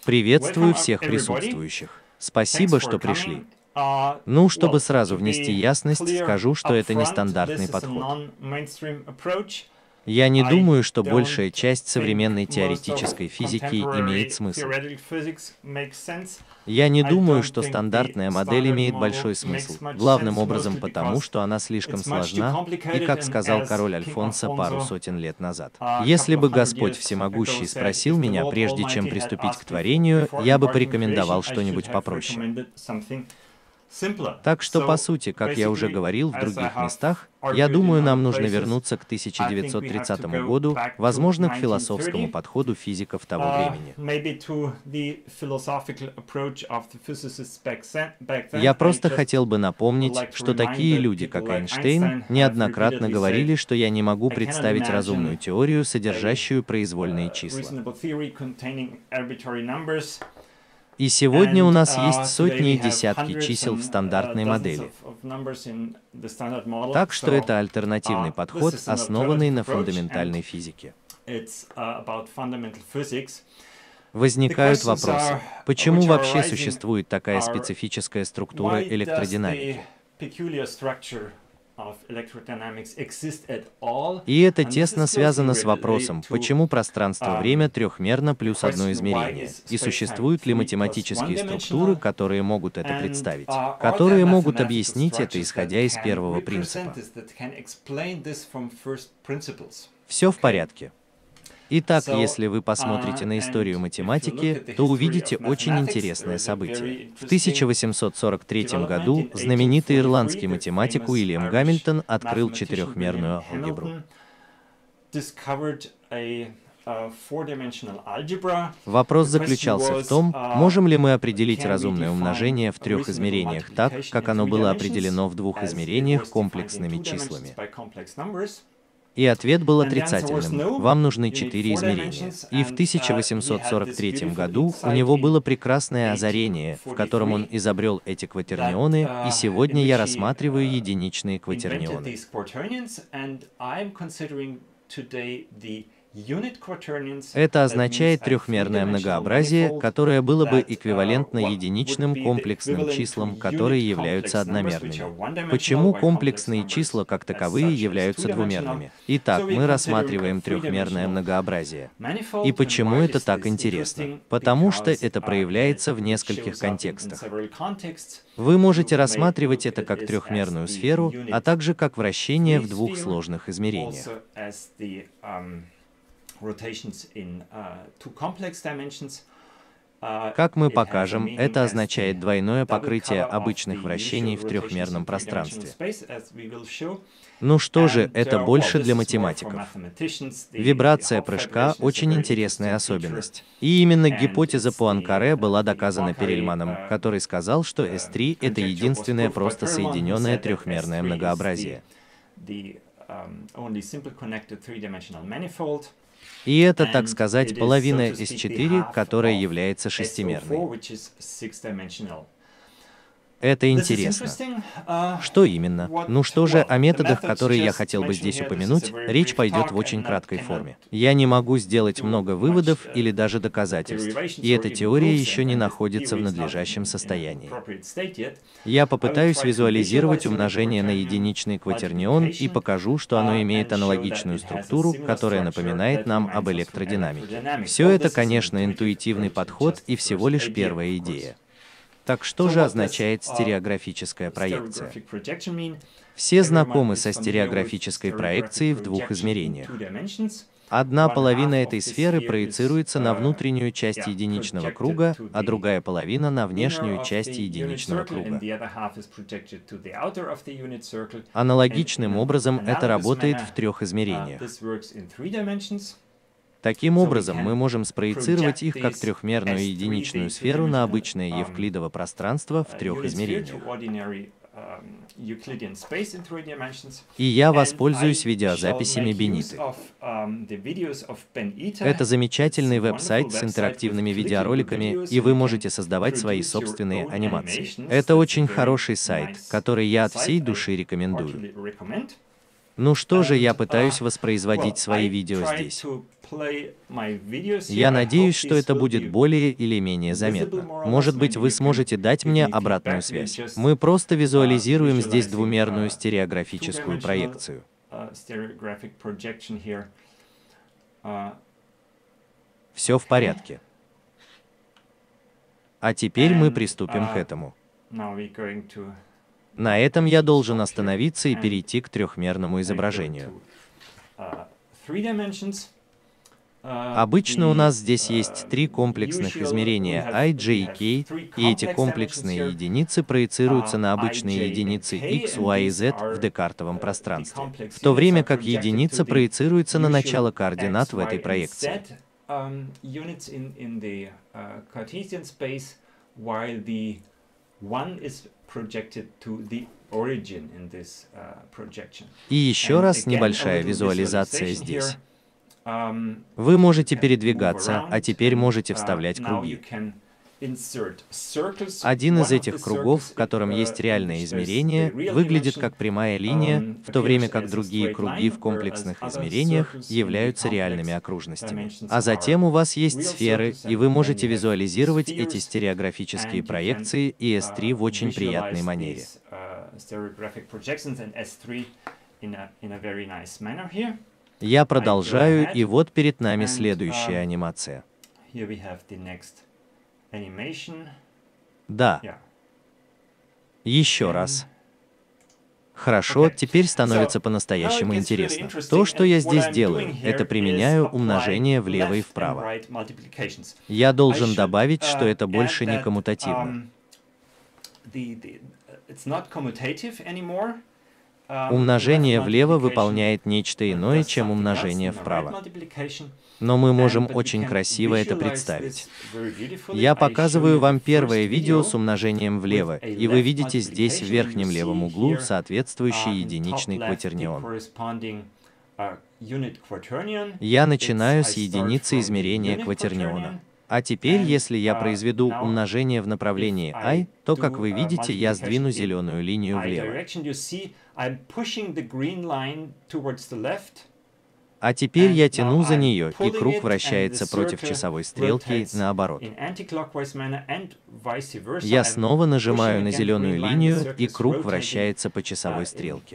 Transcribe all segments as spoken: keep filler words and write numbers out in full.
Приветствую всех присутствующих. Спасибо, что пришли. Ну, чтобы сразу внести ясность, скажу, что это нестандартный подход. Я не думаю, что большая часть современной теоретической физики имеет смысл. Я не думаю, что стандартная модель имеет большой смысл, главным образом потому, что она слишком сложна, и, как сказал король Альфонсо пару сотен лет назад, если бы Господь Всемогущий спросил меня, прежде чем приступить к творению, я бы порекомендовал что-нибудь попроще. Так что, по сути, как я уже говорил в других местах, я думаю, нам нужно вернуться к тысяча девятьсот тридцатому году, возможно, к философскому подходу физиков того времени. Я просто хотел бы напомнить, что такие люди, как Эйнштейн, неоднократно говорили, что я не могу представить разумную теорию, содержащую произвольные числа. И сегодня у нас есть сотни и десятки чисел в стандартной модели. Так что это альтернативный подход, основанный на фундаментальной физике. Возникают вопросы. Почему вообще существует такая специфическая структура электродинамики? И это тесно связано с вопросом, почему пространство-время трехмерно плюс одно измерение, и существуют ли математические структуры, которые могут это представить, которые могут объяснить это, исходя из первого принципа. Все в порядке. Итак, если вы посмотрите на историю математики, то увидите очень интересное событие. В тысяча восемьсот сорок третьем году знаменитый ирландский математик Уильям Гамильтон открыл четырехмерную алгебру. Вопрос заключался в том, можем ли мы определить разумное умножение в трех измерениях так, как оно было определено в двух измерениях комплексными числами. И ответ был отрицательным. Вам нужны четыре измерения. И в тысяча восемьсот сорок третьем году у него было прекрасное озарение, в котором он изобрел эти кватернионы, и сегодня я рассматриваю единичные кватернионы. Это означает трехмерное многообразие, которое было бы эквивалентно единичным комплексным числам, которые являются одномерными. Почему комплексные числа как таковые являются двумерными? Итак, мы рассматриваем трехмерное многообразие. И почему это так интересно? Потому что это проявляется в нескольких контекстах. Вы можете рассматривать это как трехмерную сферу, а также как вращение в двух сложных измерениях. Как мы покажем, это означает двойное покрытие обычных вращений в трехмерном пространстве. Ну что же, это больше для математиков. Вибрация прыжка – очень интересная особенность. И именно гипотеза Пуанкаре была доказана Перельманом, который сказал, что эс три – это единственное просто соединенное трехмерное многообразие. И это, так сказать, половина эс четыре, которая является шестимерной. Это интересно. Что именно? Ну что же, о методах, которые я хотел бы здесь упомянуть, речь пойдет в очень краткой форме. Я не могу сделать много выводов или даже доказательств, и эта теория еще не находится в надлежащем состоянии. Я попытаюсь визуализировать умножение на единичный кватернион и покажу, что оно имеет аналогичную структуру, которая напоминает нам об электродинамике. Все это, конечно, интуитивный подход и всего лишь первая идея. Так что же означает стереографическая проекция? Все знакомы со стереографической проекцией в двух измерениях. Одна половина этой сферы проецируется на внутреннюю часть единичного круга, а другая половина на внешнюю часть единичного круга. Аналогичным образом это работает в трех измерениях. Таким образом, мы можем спроецировать их как трехмерную единичную сферу на обычное евклидово пространство в трех измерениях. И я воспользуюсь видеозаписями Бениты. Это замечательный веб-сайт с интерактивными видеороликами, и вы можете создавать свои собственные анимации. Это очень хороший сайт, который я от всей души рекомендую. Ну что же, я пытаюсь воспроизводить свои видео здесь. Я надеюсь, что это будет более или менее заметно. Может быть, вы сможете дать мне обратную связь. Мы просто визуализируем здесь двумерную стереографическую проекцию. Все в порядке. А теперь мы приступим к этому. На этом я должен остановиться и перейти к трехмерному изображению. Обычно у нас здесь есть три комплексных измерения I, J и K, и эти комплексные единицы проецируются на обычные единицы X, Y и Z в декартовом пространстве, в то время как единица проецируется на начало координат в этой проекции. И еще раз небольшая визуализация здесь. Вы можете передвигаться, а теперь можете вставлять круги. Один из этих кругов, в котором есть реальное измерение, выглядит как прямая линия, в то время как другие круги в комплексных измерениях являются реальными окружностями. А затем у вас есть сферы, и вы можете визуализировать эти стереографические проекции и эс три в очень приятной манере. Я продолжаю, и вот перед нами следующая анимация. Да. Еще раз. Хорошо, теперь становится по-настоящему интересно. То, что я здесь делаю, это применяю умножение влево и вправо. Я должен добавить, что это больше не коммутативно. Умножение влево выполняет нечто иное, чем умножение вправо. Но мы можем очень красиво это представить. Я показываю вам первое видео с умножением влево, и вы видите здесь в верхнем левом углу соответствующий единичный кватернион. Я начинаю с единицы измерения кватерниона. А теперь, если я произведу умножение в направлении I, то, как вы видите, я сдвину зеленую линию влево. А теперь я тяну за нее, и круг вращается против часовой стрелки, наоборот. Я снова нажимаю на зеленую линию, и круг вращается по часовой стрелке.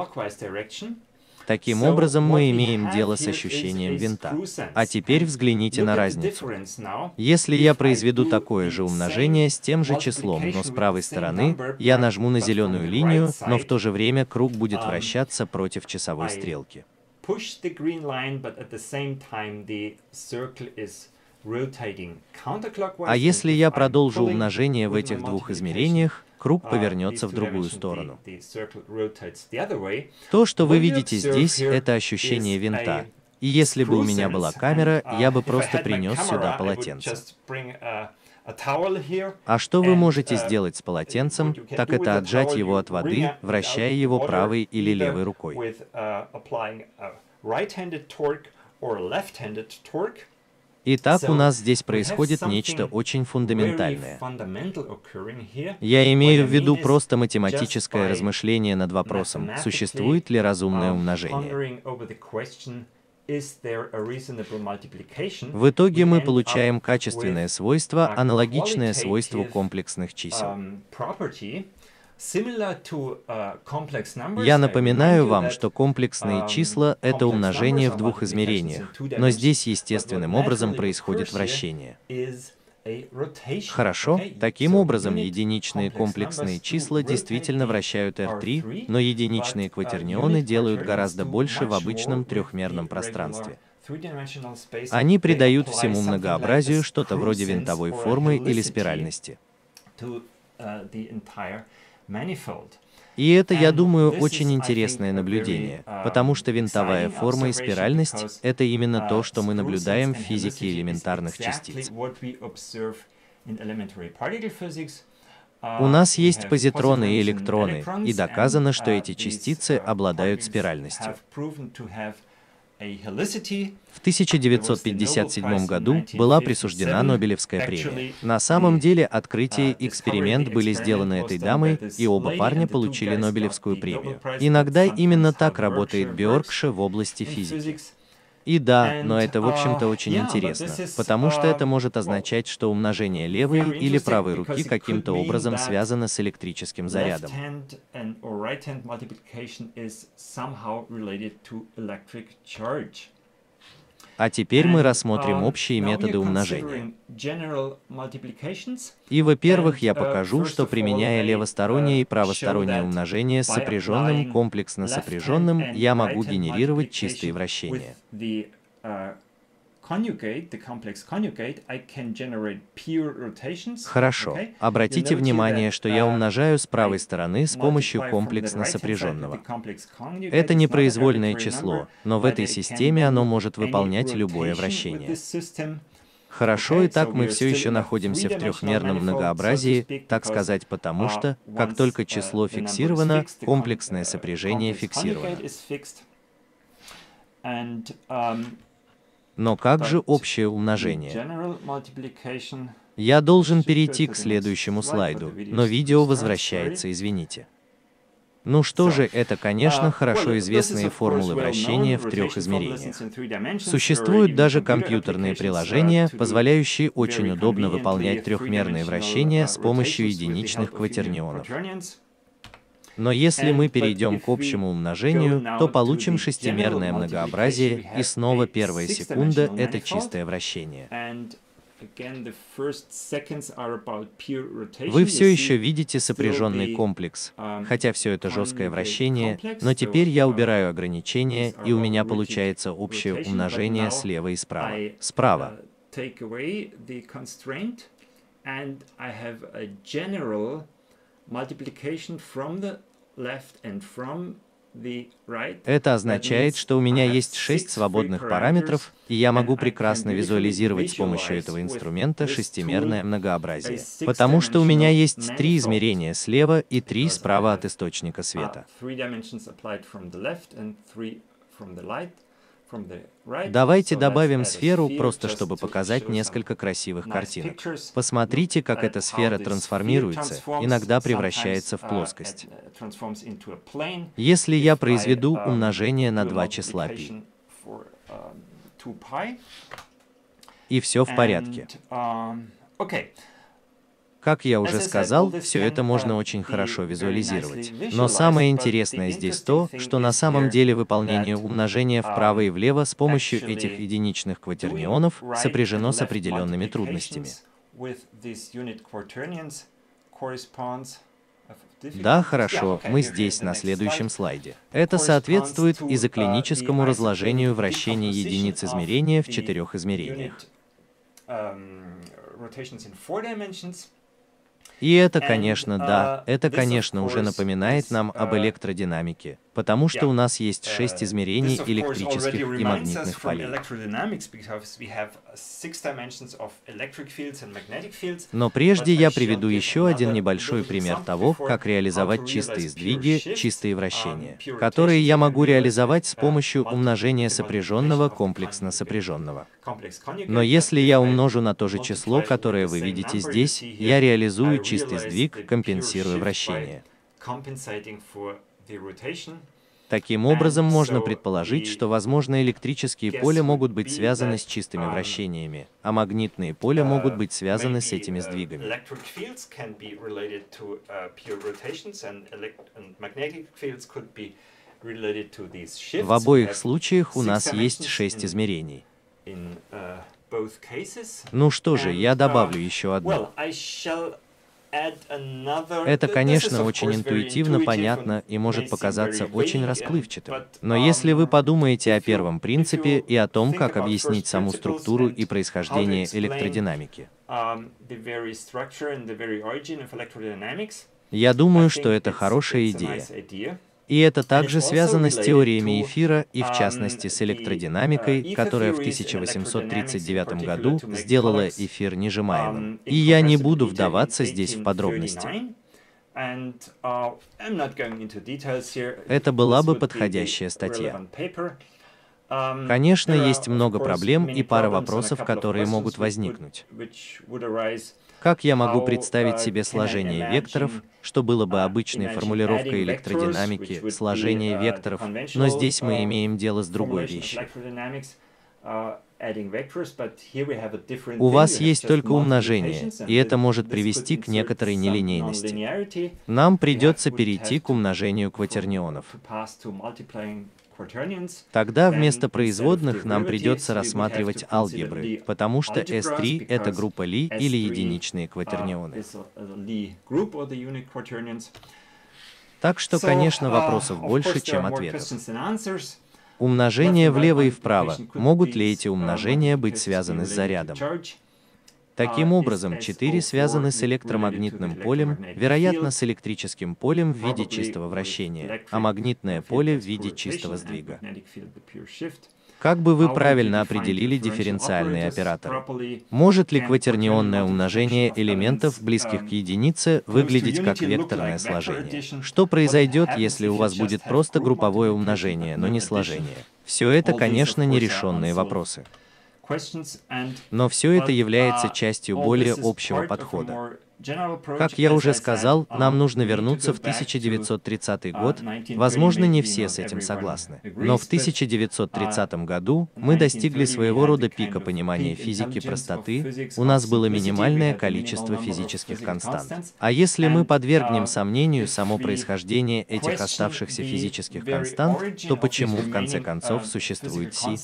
Таким образом, мы имеем дело с ощущением винта. А теперь взгляните на разницу. Если я произведу такое же умножение с тем же числом, но с правой стороны, я нажму на зеленую линию, но в то же время круг будет вращаться против часовой стрелки. А если я продолжу умножение в этих двух измерениях, круг повернется в другую сторону. То, что вы видите здесь, это ощущение винта. И если бы у меня была камера, я бы просто принес сюда полотенце. А что вы можете сделать с полотенцем, так это отжать его от воды, вращая его правой или левой рукой. Итак, у нас здесь происходит нечто очень фундаментальное. Я имею в виду просто математическое размышление над вопросом, существует ли разумное умножение. В итоге мы получаем качественное свойство, аналогичное свойству комплексных чисел. Я напоминаю вам, что комплексные числа — это умножение в двух измерениях, но здесь естественным образом происходит вращение. Хорошо, таким образом единичные комплексные числа действительно вращают эр три, но единичные кватернионы делают гораздо больше в обычном трехмерном пространстве. Они придают всему многообразию что-то вроде винтовой формы или спиральности. И это, я думаю, очень интересное наблюдение, потому что винтовая форма и спиральность — это именно то, что мы наблюдаем в физике элементарных частиц. У нас есть позитроны и электроны, и доказано, что эти частицы обладают спиральностью. В тысяча девятьсот пятьдесят седьмом году была присуждена Нобелевская премия. На самом деле открытие и эксперимент были сделаны этой дамой, и оба парня получили Нобелевскую премию. Иногда именно так работает Бьоркше в области физики. И да, но это в общем-то очень интересно, потому что это может означать, что умножение левой или правой руки каким-то образом связано с электрическим зарядом. А теперь мы рассмотрим общие методы умножения. И, во-первых, я покажу, что применяя левостороннее и правостороннее умножение с сопряженным комплексно сопряженным, я могу генерировать чистые вращения. Хорошо. Обратите внимание, что я умножаю с правой стороны с помощью комплексно сопряженного. Это непроизвольное число, но в этой системе оно может выполнять любое вращение. Хорошо, итак, мы все еще находимся в трехмерном многообразии, так сказать, потому что, как только число фиксировано, комплексное сопряжение фиксировано. Но как же общее умножение? Я должен перейти к следующему слайду, но видео возвращается, извините. Ну что же, это, конечно, хорошо известные формулы вращения в трех измерениях. Существуют даже компьютерные приложения, позволяющие очень удобно выполнять трехмерные вращения с помощью единичных кватернионов. Но если мы перейдем к общему умножению, то получим шестимерное многообразие, и снова первая секунда — это чистое вращение. Вы все еще видите сопряженный комплекс, хотя все это жесткое вращение, но теперь я убираю ограничения, и у меня получается общее умножение слева и справа. Справа. Это означает, что у меня есть шесть свободных параметров, и я могу прекрасно визуализировать с помощью этого инструмента шестимерное многообразие, потому что у меня есть три измерения слева и три справа от источника света. Давайте добавим сферу, просто чтобы показать несколько красивых картинок. Посмотрите, как эта сфера трансформируется, иногда превращается в плоскость. Если я произведу умножение на два числа π, и все в порядке. Как я уже сказал, все это можно очень хорошо визуализировать. Но самое интересное здесь то, что на самом деле выполнение умножения вправо и влево с помощью этих единичных кватернионов сопряжено с определенными трудностями. Да, хорошо, мы здесь, на следующем слайде. Это соответствует изоклиническому разложению вращения единиц измерения в четырех измерениях. И это, конечно, да, это, конечно, уже напоминает нам об электродинамике, потому что у нас есть шесть измерений электрических и магнитных полей. Но прежде я приведу еще один небольшой пример того, как реализовать чистые сдвиги, чистые вращения, которые я могу реализовать с помощью умножения сопряженного комплексно сопряженного. Но если я умножу на то же число, которое вы видите здесь, я реализую чистый сдвиг, компенсируя вращение. Таким образом, можно предположить, что, возможно, электрические поля могут быть связаны с чистыми вращениями, а магнитные поля могут быть связаны с этими сдвигами. В обоих случаях у нас есть шесть измерений. Ну что же, я добавлю еще одно. Это, конечно, очень интуитивно понятно и может показаться очень расплывчатым. Но если вы подумаете о первом принципе и о том, как объяснить саму структуру и происхождение электродинамики, я думаю, что это хорошая идея. И это также связано с теориями эфира и, в частности, с электродинамикой, которая в тысяча восемьсот тридцать девятом году сделала эфир нежимаемым. И я не буду вдаваться здесь в подробности. Это была бы подходящая статья. Конечно, есть много проблем и пара вопросов, которые могут возникнуть. Как я могу представить себе сложение векторов, что было бы обычной формулировкой электродинамики, сложение векторов, но здесь мы имеем дело с другой вещью. У вас есть только умножение, и это может привести к некоторой нелинейности. Нам придется перейти к умножению кватернионов. Тогда вместо производных нам придется рассматривать алгебры, потому что эс три — это группа Ли или единичные кватернионы. Так что, конечно, вопросов больше, чем ответов. Умножения влево и вправо. Могут ли эти умножения быть связаны с зарядом? Таким образом, четыре связаны с электромагнитным полем, вероятно, с электрическим полем в виде чистого вращения, а магнитное поле в виде чистого сдвига. Как бы вы правильно определили дифференциальные операторы? Может ли кватернионное умножение элементов, близких к единице, выглядеть как векторное сложение? Что произойдет, если у вас будет просто групповое умножение, но не сложение? Все это, конечно, нерешенные вопросы. Но все это является частью более общего подхода. Как я уже сказал, нам нужно вернуться в тысяча девятьсот тридцатый год. Возможно, не все с этим согласны. Но в тысяча девятьсот тридцатом году мы достигли своего рода пика понимания физики простоты, у нас было минимальное количество физических констант. А если мы подвергнем сомнению само происхождение этих оставшихся физических констант, то почему в конце концов существует Си?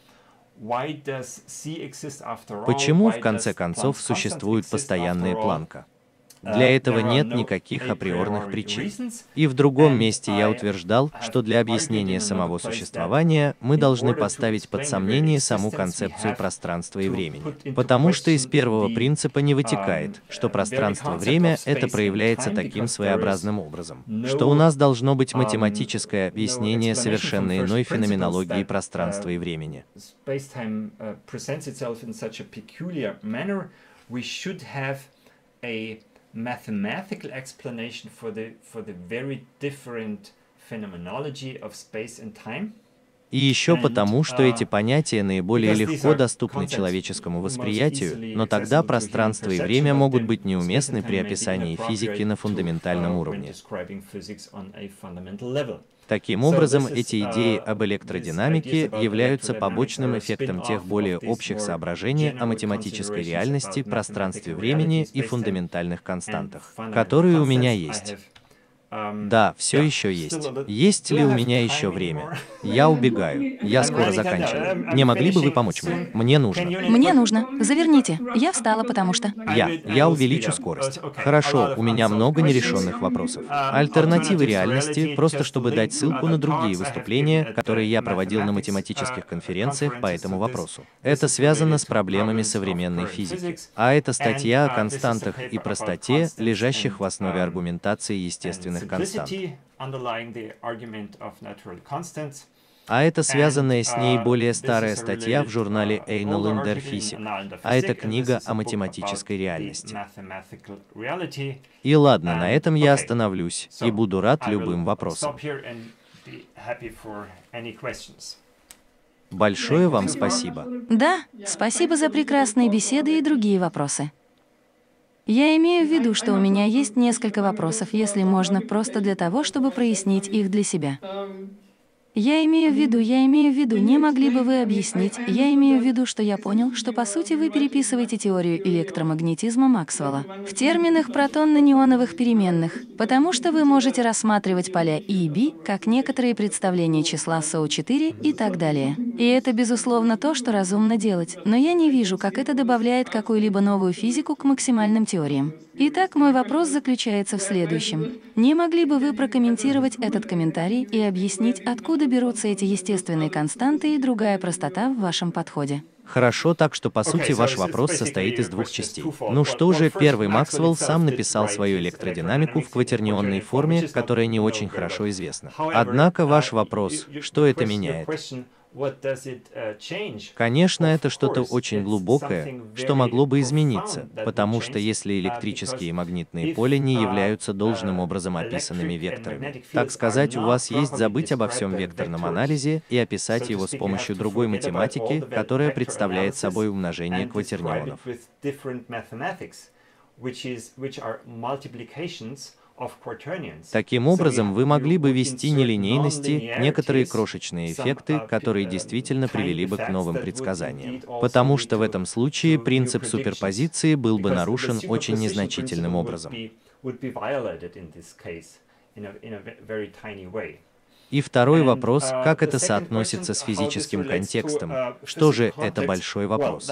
Почему, в конце концов, существует постоянная Планка? Для этого нет никаких априорных причин. И в другом месте я утверждал, что для объяснения самого существования мы должны поставить под сомнение саму концепцию пространства и времени. Потому что из первого принципа не вытекает, что пространство-время это проявляется таким своеобразным образом, что у нас должно быть математическое объяснение совершенно иной феноменологии пространства и времени. Mathematical explanation for the for the very different phenomenology of space and time. И еще потому, что эти понятия наиболее легко доступны человеческому восприятию, но тогда пространство и время могут быть неуместны при описании физики на фундаментальном уровне. Таким образом, эти идеи об электродинамике являются побочным эффектом тех более общих соображений о математической реальности, пространстве времени и фундаментальных константах, которые у меня есть. Да, все еще есть. Есть ли у меня еще время? Я убегаю. Я скоро заканчиваю. Не могли бы вы помочь мне? Мне нужно. Мне нужно. Заверните. Я встала, потому что... Я. Я увеличу скорость. Хорошо, у меня много нерешенных вопросов. Альтернативы реальности, просто чтобы дать ссылку на другие выступления, которые я проводил на математических конференциях по этому вопросу. Это связано с проблемами современной физики. А это статья о константах и простоте, лежащих в основе аргументации естественных констант. А это связанная с ней более старая статья в журнале Annals in der Physik. А это книга о математической реальности. И ладно, на этом я остановлюсь и буду рад любым вопросам. Большое вам спасибо. Да, спасибо за прекрасные беседы и другие вопросы. Я имею в виду, что у меня есть несколько вопросов, если можно, просто для того, чтобы прояснить их для себя. Я имею в виду, я имею в виду, не могли бы вы объяснить, я имею в виду, что я понял, что по сути вы переписываете теорию электромагнетизма Максвелла в терминах протонно-неоновых переменных, потому что вы можете рассматривать поля И и Би как некоторые представления числа эс о четыре и так далее. И это, безусловно, то, что разумно делать, но я не вижу, как это добавляет какую-либо новую физику к максимальным теориям. Итак, мой вопрос заключается в следующем. Не могли бы вы прокомментировать этот комментарий и объяснить, откуда берутся эти естественные константы и другая простота в вашем подходе? Хорошо, так что по сути ваш вопрос состоит из двух частей. Ну что же, первый Максвелл сам написал свою электродинамику в кватернионной форме, которая не очень хорошо известна. Однако ваш вопрос, что это меняет? Конечно, это что-то очень глубокое, что могло бы измениться, потому что если электрические и магнитные поля не являются должным образом описанными векторами, так сказать, у вас есть забыть обо всем векторном анализе и описать его с помощью другой математики, которая представляет собой умножение кватернионов. Таким образом, вы могли бы ввести нелинейности, некоторые крошечные эффекты, которые действительно привели бы к новым предсказаниям. Потому что в этом случае принцип суперпозиции был бы нарушен очень незначительным образом. И второй вопрос, как это соотносится с физическим контекстом? Что же, это большой вопрос.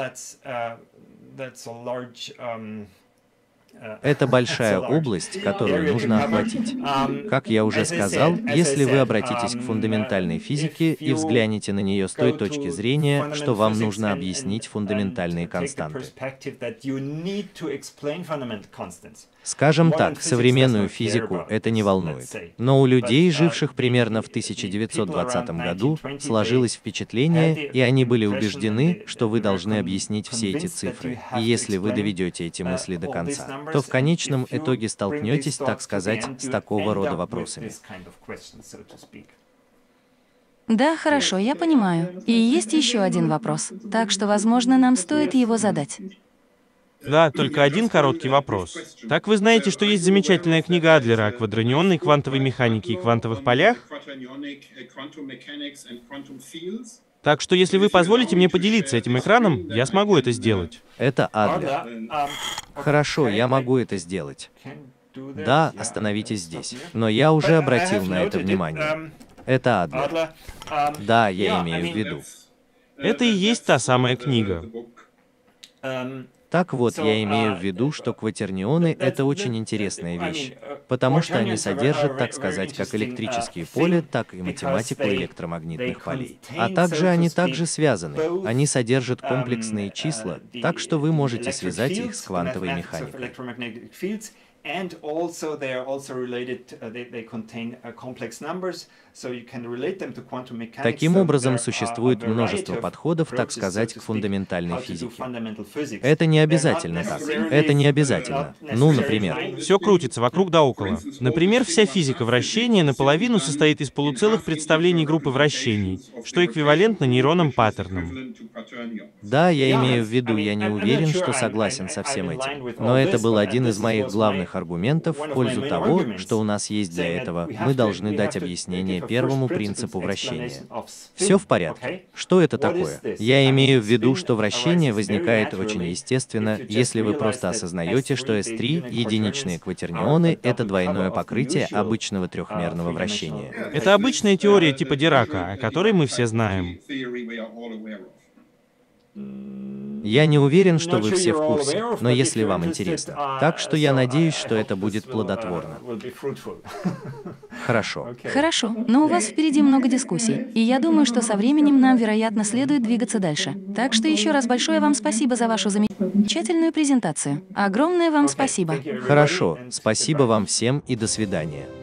Это большая область, которую нужно охватить. Как я уже сказал, если вы обратитесь к фундаментальной физике и взглянете на нее с той точки зрения, что вам нужно объяснить фундаментальные константы. Скажем так, современную физику это не волнует. Но у людей, живших примерно в тысяча девятьсот двадцатом году, сложилось впечатление, и они были убеждены, что вы должны объяснить все эти цифры. И если вы доведете эти мысли до конца, то в конечном итоге столкнетесь, так сказать, с такого рода вопросами. Да, хорошо, я понимаю. И есть еще один вопрос, так что, возможно, нам стоит его задать. Да, только один короткий вопрос. Так вы знаете, что есть замечательная книга Адлера о квадранионной квантовой механике и квантовых полях? Так что, если вы позволите мне поделиться этим экраном, я смогу это сделать. Это Адлер. Хорошо, я могу это сделать. Да, остановитесь здесь. Но я уже обратил на это внимание. Это Адлер. Да, я имею в виду. Это и есть та самая книга. Так вот, я имею в виду, что кватернионы — это очень интересная вещь, потому что они содержат, так сказать, как электрические поля, так и математику электромагнитных полей. А также они также связаны. Они содержат комплексные числа, так что вы можете связать их с квантовой механикой. And also they are also related, uh, they, they contain uh, complex numbers, so you can relate them to quantum mechanics. Таким образом, существует множество подходов, так сказать, к фундаментальной физике. Это не обязательно так. Это не обязательно. Ну, например. Все крутится вокруг да около. Например, вся физика вращения наполовину состоит из полуцелых представлений группы вращений, что эквивалентно нейронам-паттернам. Да, я имею в виду, я не уверен, что согласен со всем этим. Но это был один из моих главных аргументов в пользу того, что у нас есть для этого, мы должны дать объяснение первому принципу вращения. Все в порядке. Что это такое? Я имею в виду, что вращение возникает очень естественно, если вы просто осознаете, что эс три, единичные кватернионы, это двойное покрытие обычного трехмерного вращения. Это обычная теория типа Дирака, о которой мы все знаем. Я не уверен, что вы все в курсе, но если вам интересно. Так что я надеюсь, что это будет плодотворно. Хорошо. Хорошо, но у вас впереди много дискуссий, и я думаю, что со временем нам, вероятно, следует двигаться дальше. Так что еще раз большое вам спасибо за вашу замечательную презентацию. Огромное вам спасибо. Хорошо, спасибо вам всем и до свидания.